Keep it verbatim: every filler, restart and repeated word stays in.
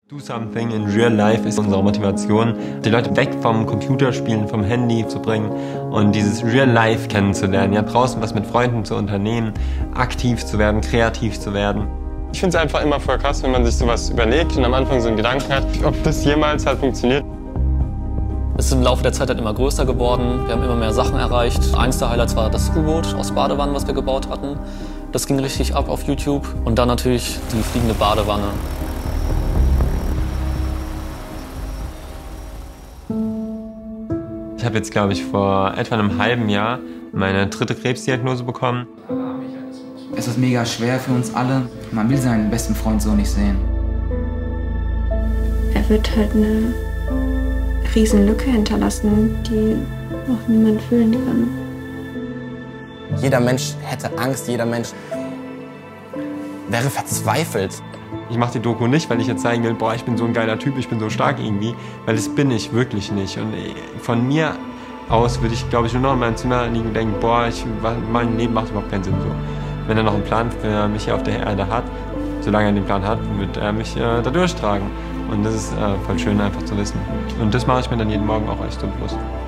Do something in real life ist unsere Motivation, die Leute weg vom Computerspielen, vom Handy zu bringen und dieses Real Life kennenzulernen, ja, draußen was mit Freunden zu unternehmen, aktiv zu werden, kreativ zu werden. Ich finde es einfach immer voll krass, wenn man sich sowas überlegt und am Anfang so einen Gedanken hat, ob das jemals halt funktioniert. Es ist im Laufe der Zeit halt immer größer geworden, wir haben immer mehr Sachen erreicht. Eins der Highlights war das U-Boot aus Badewannen, was wir gebaut hatten. Das ging richtig ab auf YouTube und dann natürlich die fliegende Badewanne. Ich habe jetzt, glaube ich, vor etwa einem halben Jahr meine dritte Krebsdiagnose bekommen. Es ist mega schwer für uns alle. Man will seinen besten Freund so nicht sehen. Er wird halt eine riesen Lücke hinterlassen, die noch niemand füllen kann. Jeder Mensch hätte Angst, jeder Mensch wäre verzweifelt. Ich mache die Doku nicht, weil ich jetzt zeigen will, boah, ich bin so ein geiler Typ, ich bin so stark irgendwie, weil das bin ich wirklich nicht. Und von mir aus würde ich, glaube ich, nur noch in meinem Zimmer liegen und denken, boah, ich, mein Leben macht überhaupt keinen Sinn so. Wenn er noch einen Plan für mich hier auf der Erde hat, solange er den Plan hat, wird er mich äh, da durchtragen. Und das ist äh, voll schön einfach zu wissen. Und das mache ich mir dann jeden Morgen auch echt so bewusst.